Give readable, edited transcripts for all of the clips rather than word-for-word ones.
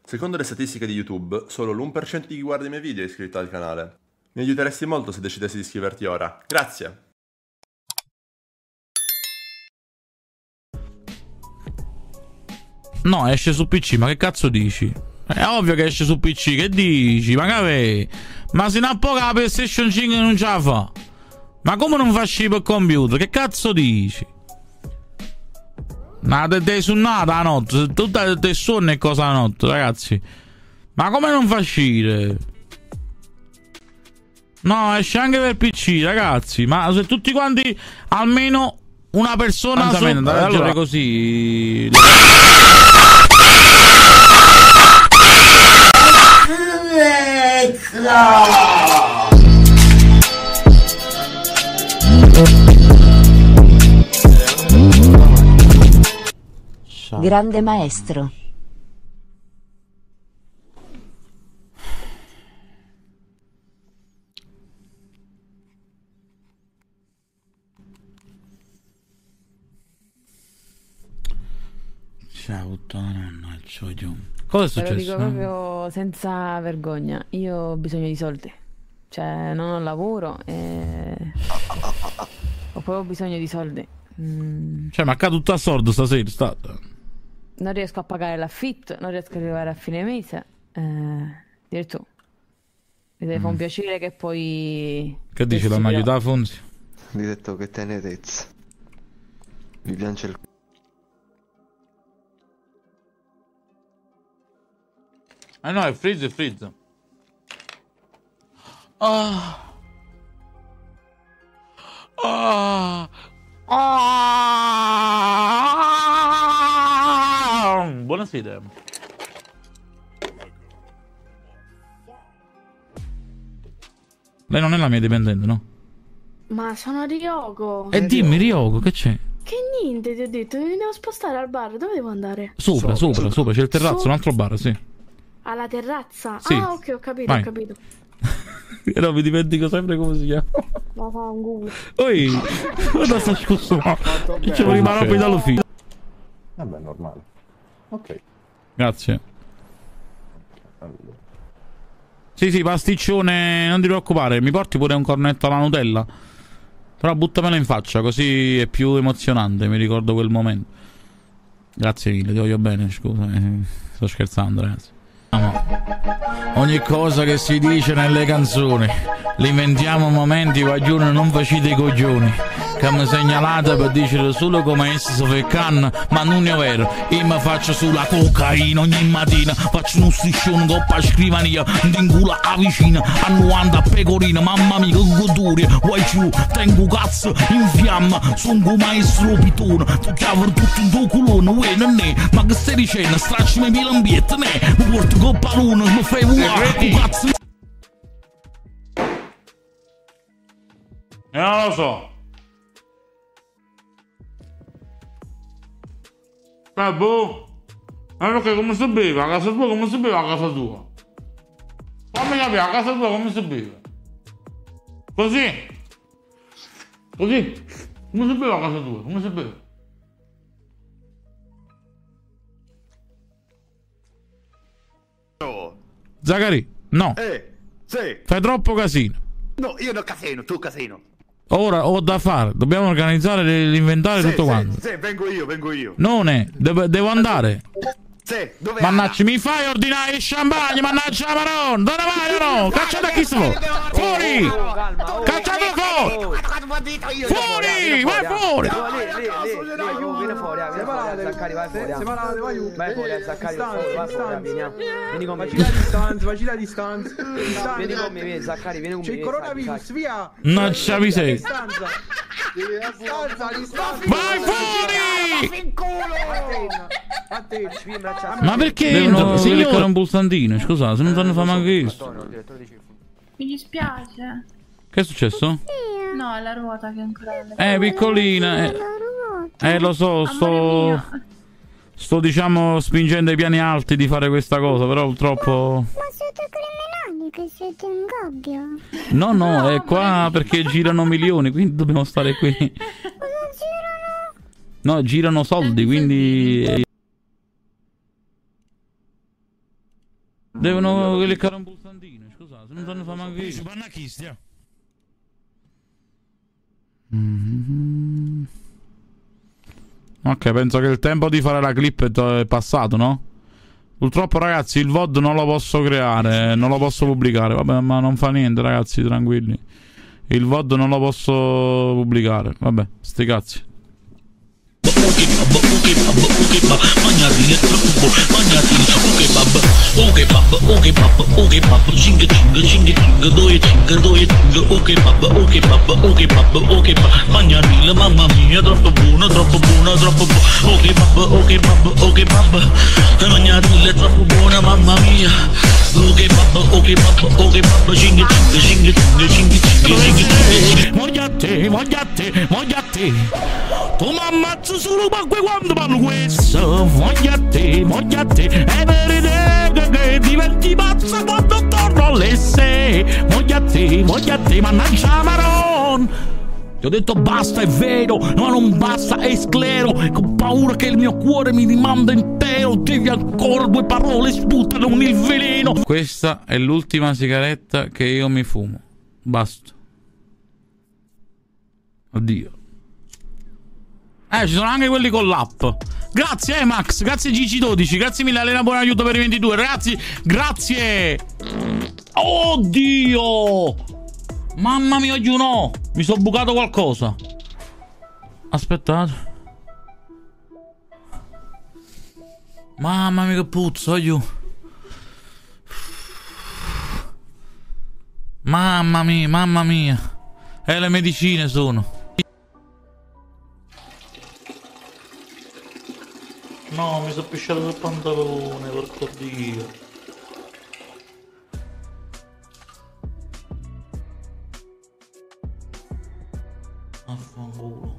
Secondo le statistiche di YouTube, solo l'1% di chi guarda i miei video è iscritto al canale. Mi aiuteresti molto se decidessi di iscriverti ora. Grazie! No, esce su PC, ma che cazzo dici? È ovvio che esce su PC, che dici? Ma che ma se non può la PlayStation 5 non ce la fa? Ma come non fa schifo il computer? Che cazzo dici? Ma te suonata la notte, tutta te sonno e cosa la notte, ragazzi. Ma come non fa uscire? No, esce anche per PC, ragazzi. Ma se tutti quanti, almeno una persona allora così. Grande maestro. Ciao, puttana, mannaggia, giù. Cosa è successo? Te lo dico proprio senza vergogna. Io ho bisogno di soldi. Cioè, non ho lavoro e ho proprio bisogno di soldi. Cioè, ma cade tutto a sordo stasera. Non riesco a pagare l'affitto, non riesco ad arrivare a fine mese. Direi tu. Mi deve fare un piacere che poi... Che dici, la aiutata Fonzi? Mi ha detto che tenerezza. Mi piace il... No, è freeze. Ah. Ah. Ah. Buonasera. Lei non è la mia dipendente, no? Ma sono Ryoko. E dimmi, Ryoko, che c'è? Che niente, ti ho detto, mi devo spostare al bar. Dove devo andare? Sopra, c'è il terrazzo, un altro bar, sì. Alla terrazza? Sì. Ah, ok, ho capito, Vai. ho capito. No, mi dimentico sempre come si chiama. Ma fa un culo. Oi, guarda sta scusso. Ci vuole rimanere poi dall'ufficio. Vabbè, normale. Ok. Grazie. Allora. Sì, pasticcione, non ti preoccupare, mi porti pure un cornetto alla Nutella? Però buttamelo in faccia, così è più emozionante, mi ricordo quel momento. Grazie mille, ti voglio bene, scusa, sto scherzando, ragazzi. Ogni cosa che si dice nelle canzoni l'inventiamo momenti guaglione, non facite i coglioni che mi segnalate per dire solo come essi si feccanno, ma non è vero. Io mi faccio sulla cocaina ogni mattina, faccio uno striscione coppa scrivania d'ingula a vicina a 90 pecorine, mamma mia che goduria, vuoi più, tengo cazzo in fiamma, sono un maestro pitone, tu chiavi tutto in tuo culone, uè non è, ma che stai dicendo, stracciami i lambiette, ne, mi porto coppa l'uno, mi fai un cazzo. Non lo so. Boh. Ma perché come si beve a casa tua, come si beve a casa tua? Fammi capire a casa tua come si beve. Così. Come si beve a casa tua? Come si beve? Zaccarì, no. Sì. Fai troppo casino. No, io no casino, tu casino. Ora ho da fare, dobbiamo organizzare l'inventario e tutto quanto. Sì, vengo io. Non è, devo andare. Sì, dove Mannaggia, mi fai ordinare il champagne, mannaggia la maronna! Dove vai o no? Cacciate chi sto! Fuori! Cacciate fuori! Fuori! Vai fuori! Vieni fuori, Zaccari, vai fuori. Separate, vai giù. Vai fuori, Zaccari, vai fuori, vieni con me. Facci la distanza. Vieni con me, vieni, Zaccari, vieni con me. C'è il coronavirus, via. Non ci avvisei. Distanza. Vai fuori! A Ma perché devono cliccare un pulsantino? Scusa, se non sanno fare manco questo. Mi dispiace. Che è successo? No, è la ruota che ancora... Piccolina. Lo so, sto diciamo spingendo i piani alti di fare questa cosa, però purtroppo... Ma siete criminali che siete in gabbia? No, è qua perché girano milioni, quindi dobbiamo stare qui. Cosa girano? No, girano soldi, quindi... Devono cliccare un pulsantino, scusate, se non sanno fare manco io. Pannachistia. Ok, penso che il tempo di fare la clip è passato, no? Purtroppo ragazzi il VOD non lo posso creare, non lo posso pubblicare. Vabbè, ma non fa niente ragazzi, tranquilli. Il VOD non lo posso pubblicare. Vabbè, sti cazzi. Mamma mia, troppo buono, troppo buono, troppo buono. Ok babba, mangiarilla troppo buona, mamma mia. Ok babba, cinga. Voglia te. Tu mi ammazzi solo quando parlo questo. Voglia te. Every day che diventi pazza quando torno alle 6. Voglia te, mannaggia Maron. Ti ho detto basta, è vero, ma non basta, è sclero. Ho paura che il mio cuore mi rimanda intero. Devi ancora 2 parole, sputano il veleno. Questa è l'ultima sigaretta che io mi fumo. Basta. Addio. Ci sono anche quelli con l'app. Grazie Max, grazie Gigi12, grazie mille Elena, buon aiuto per i 22, ragazzi, grazie. Oddio, mamma mia, giù no, mi sono bucato qualcosa. Aspettate. Mamma mia che puzza, giù. Mamma mia. Le medicine sono. No, mi sono pisciato sul pantalone, porco Dio. Affanculo.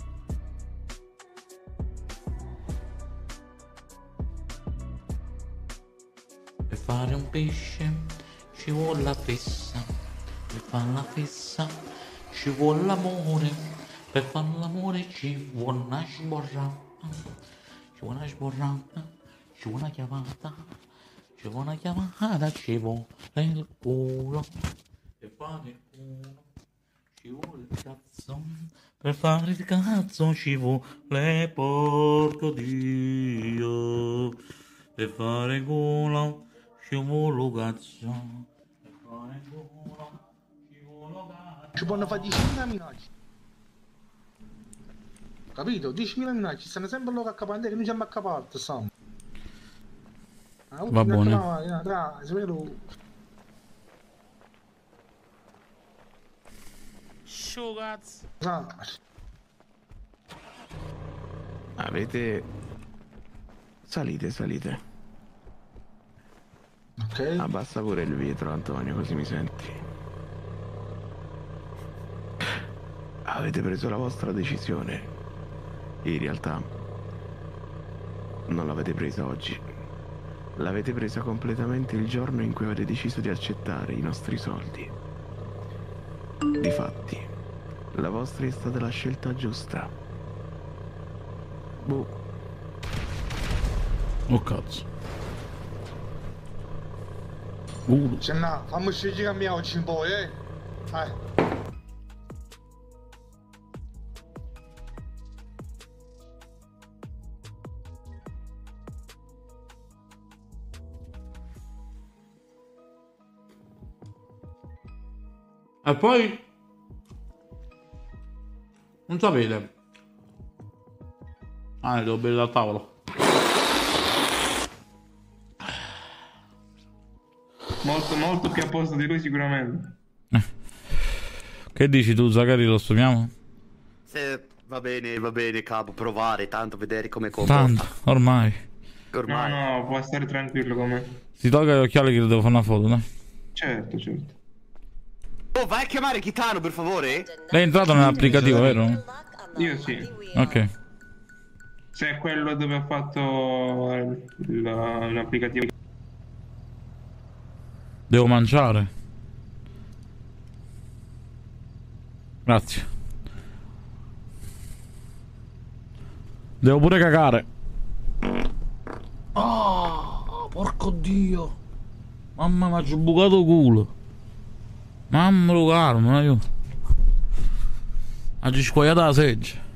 Per fare un pesce ci vuole la fessa. Per fare la fessa ci vuole l'amore. Per fare l'amore ci vuole una sborrata. Ci vuole una sborrata, ci vuole una chiamata, ci vuole il culo, per fare il culo, ci vuole il cazzo, per fare il cazzo ci vuole porco Dio, per fare il culo ci vuole il cazzo, per fare il culo ci vuole il cazzo. Ci possono fare 10.000 minacce. Capito? 10.000 minacce, stanno sempre loro a capare, che noi siamo a capare, stiamo. Va buono. Shugaz. Avete... Salite. Ok. Abbassa pure il vetro, Antonio, così mi senti. Avete preso la vostra decisione. In realtà non l'avete presa oggi, l'avete presa completamente il giorno in cui avete deciso di accettare i nostri soldi. Difatti, la vostra è stata la scelta giusta. Boh. Oh cazzo. Cenna, fammi scegliere a me oggi un po', E poi non sapete. Ne devo bere dal tavolo. Molto più a posto di lui sicuramente. Che dici tu, Zacari, lo assumiamo? Va bene capo, provare, tanto vedere come comporta. Tanto, ormai. No, può stare tranquillo con me. Si tolga gli occhiali che devo fare una foto, dai. Certo. Oh, vai a chiamare Kitano, per favore? Lei è entrato nell'applicativo, vero? Io sì. Ok. Se è quello dove ha fatto l'applicativo. Devo mangiare. Grazie. Devo pure cagare. Oh, porco Dio. Mamma, mi ha bucato culo. Mamma lo caro, io. Ha squagliato la seggiola.